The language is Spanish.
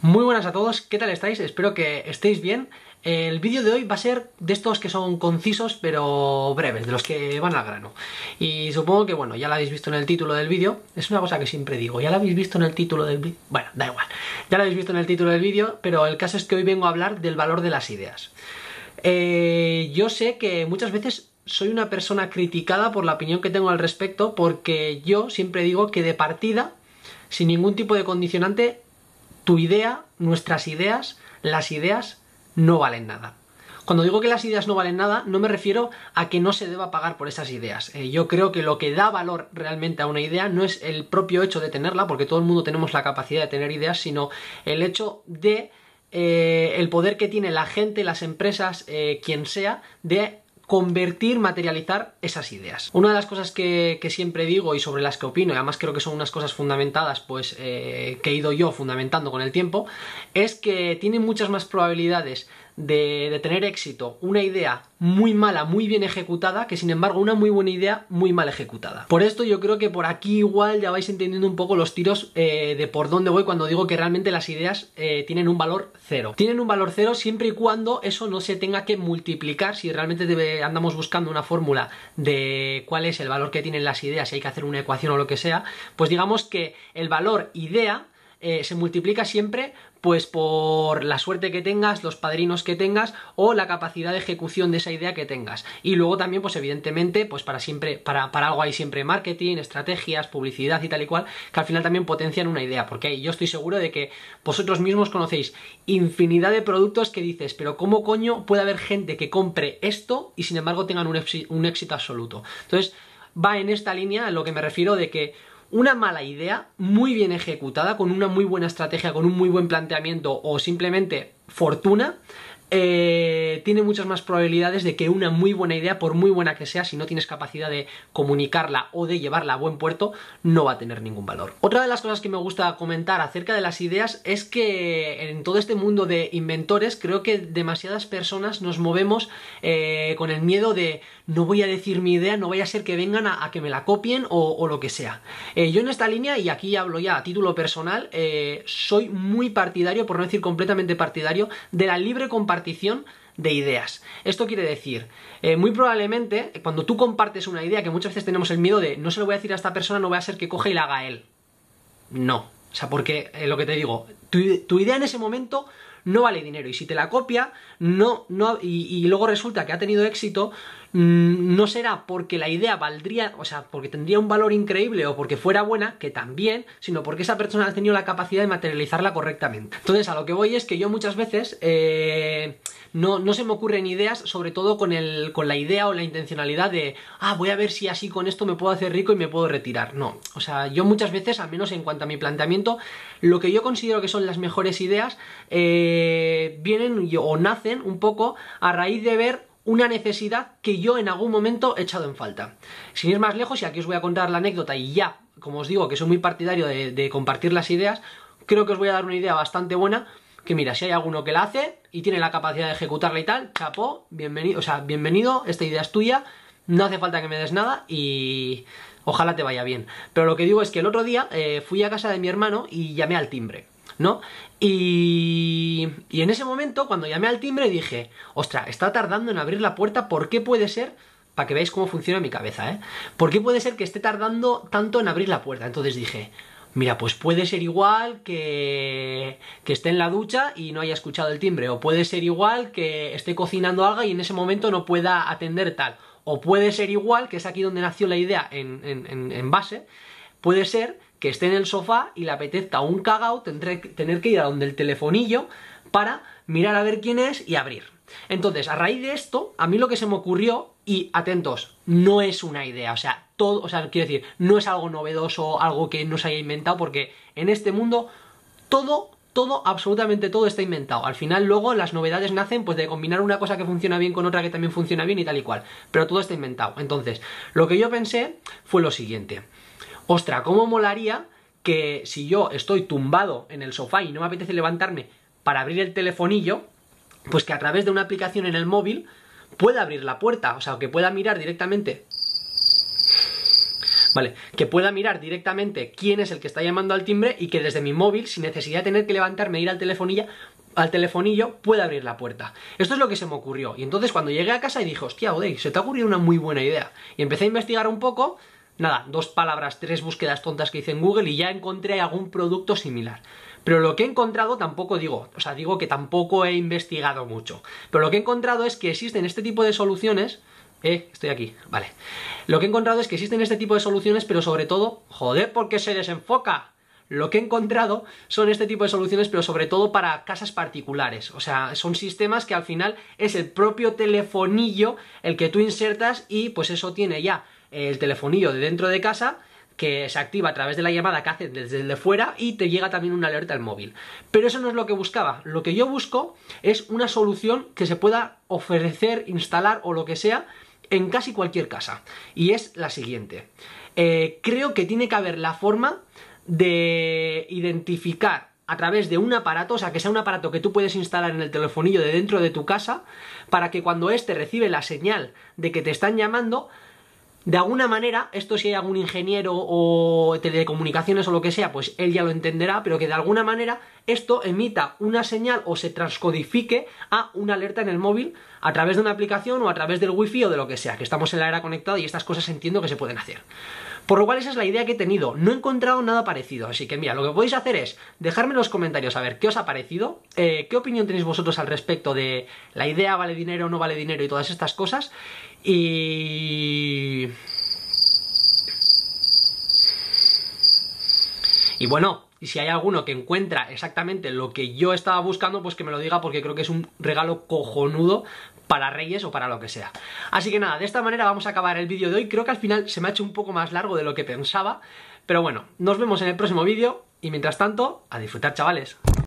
Muy buenas a todos, ¿qué tal estáis? Espero que estéis bien. El vídeo de hoy va a ser de estos que son concisos pero breves, de los que van al grano. Y supongo que, bueno, ya lo habéis visto en el título del vídeo. Es una cosa que siempre digo, ya lo habéis visto en el título del vídeo. Bueno, da igual, ya lo habéis visto en el título del vídeo, pero el caso es que hoy vengo a hablar del valor de las ideas. Yo sé que muchas veces soy una persona criticada por la opinión que tengo al respecto, porque yo siempre digo que de partida, sin ningún tipo de condicionante, tu idea, nuestras ideas, las ideas no valen nada. Cuando digo que las ideas no valen nada, no me refiero a que no se deba pagar por esas ideas. Yo creo que lo que da valor realmente a una idea no es el propio hecho de tenerla, porque todo el mundo tenemos la capacidad de tener ideas, sino el hecho de el poder que tiene la gente, las empresas, quien sea, de convertir, materializar esas ideas. Una de las cosas que siempre digo y sobre las que opino, y además creo que son unas cosas fundamentadas, pues que he ido yo fundamentando con el tiempo, es que tiene muchas más probabilidades de tener éxito una idea muy mala, muy bien ejecutada, que sin embargo una muy buena idea muy mal ejecutada. Por esto yo creo que por aquí igual ya vais entendiendo un poco los tiros de por dónde voy cuando digo que realmente las ideas tienen un valor cero. Tienen un valor cero siempre y cuando eso no se tenga que multiplicar. Si realmente andamos buscando una fórmula de cuál es el valor que tienen las ideas, si hay que hacer una ecuación o lo que sea, pues digamos que el valor idea se multiplica siempre pues por la suerte que tengas, los padrinos que tengas o la capacidad de ejecución de esa idea que tengas. Y luego también, pues evidentemente, pues para algo hay siempre marketing, estrategias, publicidad y tal y cual, que al final también potencian una idea, porque yo estoy seguro de que vosotros mismos conocéis infinidad de productos que dices, pero ¿cómo coño puede haber gente que compre esto y sin embargo tengan un éxito absoluto? Entonces, va en esta línea a lo que me refiero de que una mala idea, muy bien ejecutada, con una muy buena estrategia, con un muy buen planteamiento o simplemente fortuna, tiene muchas más probabilidades de que una muy buena idea, por muy buena que sea, si no tienes capacidad de comunicarla o de llevarla a buen puerto, no va a tener ningún valor. Otra de las cosas que me gusta comentar acerca de las ideas es que en todo este mundo de inventores creo que demasiadas personas nos movemos con el miedo de no voy a decir mi idea, no vaya a ser que vengan a que me la copien o lo que sea. Yo en esta línea, y aquí hablo ya a título personal, soy muy partidario, por no decir completamente partidario, de la libre compartición de ideas. Esto quiere decir, muy probablemente, cuando tú compartes una idea, que muchas veces tenemos el miedo de no se lo voy a decir a esta persona, no voy a hacer que coja y la haga él. No. O sea, porque lo que te digo, tu idea en ese momento no vale dinero, y si te la copia y luego resulta que ha tenido éxito, no será porque la idea valdría, o sea, porque tendría un valor increíble o porque fuera buena, que también, sino porque esa persona ha tenido la capacidad de materializarla correctamente. Entonces, a lo que voy es que yo muchas veces no se me ocurren ideas, sobre todo con la idea o la intencionalidad de voy a ver si así con esto me puedo hacer rico y me puedo retirar. No, o sea, yo muchas veces, al menos en cuanto a mi planteamiento, lo que yo considero que son las mejores ideas vienen o nacen un poco a raíz de ver una necesidad que yo en algún momento he echado en falta. Sin ir más lejos, y aquí os voy a contar la anécdota, y ya, como os digo, que soy muy partidario de compartir las ideas, creo que os voy a dar una idea bastante buena, que mira, si hay alguno que la hace y tiene la capacidad de ejecutarla y tal, chapó, bienvenido, o sea, bienvenido, esta idea es tuya, no hace falta que me des nada y ojalá te vaya bien. Pero lo que digo es que el otro día fui a casa de mi hermano y llamé al timbre, ¿no? Y en ese momento, cuando llamé al timbre, dije, ostras, está tardando en abrir la puerta, ¿por qué puede ser? Para que veáis cómo funciona mi cabeza, ¿eh? ¿Por qué puede ser que esté tardando tanto en abrir la puerta? Entonces dije, mira, pues puede ser igual que esté en la ducha y no haya escuchado el timbre, o puede ser igual que esté cocinando algo y en ese momento no pueda atender tal, o puede ser igual, que es aquí donde nació la idea en base, puede ser que esté en el sofá y le apetezca un cagao, tener que ir a donde el telefonillo para mirar a ver quién es y abrir. Entonces, a raíz de esto, a mí lo que se me ocurrió, y atentos, no es una idea, o sea, quiero decir, no es algo novedoso, algo que no se haya inventado, porque en este mundo todo, absolutamente todo está inventado. Al final luego las novedades nacen pues de combinar una cosa que funciona bien con otra que también funciona bien y tal y cual, pero todo está inventado. Entonces, lo que yo pensé fue lo siguiente: ostra, ¿cómo molaría que si yo estoy tumbado en el sofá y no me apetece levantarme para abrir el telefonillo, pues que a través de una aplicación en el móvil pueda abrir la puerta, o sea, que pueda mirar directamente Vale, que pueda mirar directamente quién es el que está llamando al timbre y que desde mi móvil, sin necesidad de tener que levantarme e ir al telefonillo, pueda abrir la puerta. Esto es lo que se me ocurrió. Y entonces cuando llegué a casa y dije, hostia, Odey, se te ha ocurrido una muy buena idea. Y empecé a investigar un poco, nada, 2 palabras, 3 búsquedas tontas que hice en Google y ya encontré algún producto similar. Pero lo que he encontrado tampoco digo, o sea, digo que tampoco he investigado mucho. Pero lo que he encontrado es que existen este tipo de soluciones. Estoy aquí, vale. Lo que he encontrado es que existen este tipo de soluciones, pero sobre todo, joder, ¿por qué se desenfoca? Lo que he encontrado son este tipo de soluciones, pero sobre todo para casas particulares. O sea, son sistemas que al final es el propio telefonillo el que tú insertas y pues eso tiene ya el telefonillo de dentro de casa que se activa a través de la llamada que hace desde el de fuera y te llega también una alerta al móvil. Pero eso no es lo que buscaba. Lo que yo busco es una solución que se pueda ofrecer, instalar o lo que sea en casi cualquier casa. Y es la siguiente. Creo que tiene que haber la forma de identificar a través de un aparato, o sea, que sea un aparato que tú puedes instalar en el telefonillo de dentro de tu casa, para que cuando éste recibe la señal de que te están llamando, de alguna manera, esto si hay algún ingeniero o telecomunicaciones o lo que sea, pues él ya lo entenderá, pero que de alguna manera esto emita una señal o se transcodifique a una alerta en el móvil a través de una aplicación o a través del wifi o de lo que sea, que estamos en la era conectada y estas cosas entiendo que se pueden hacer. Por lo cual esa es la idea que he tenido, no he encontrado nada parecido, así que mira, lo que podéis hacer es dejarme en los comentarios a ver qué os ha parecido, qué opinión tenéis vosotros al respecto de la idea vale dinero o no vale dinero y todas estas cosas, y bueno, y si hay alguno que encuentra exactamente lo que yo estaba buscando, pues que me lo diga porque creo que es un regalo cojonudo para Reyes o para lo que sea. Así que nada, de esta manera vamos a acabar el vídeo de hoy. Creo que al final se me ha hecho un poco más largo de lo que pensaba, pero bueno, nos vemos en el próximo vídeo y mientras tanto, a disfrutar, chavales.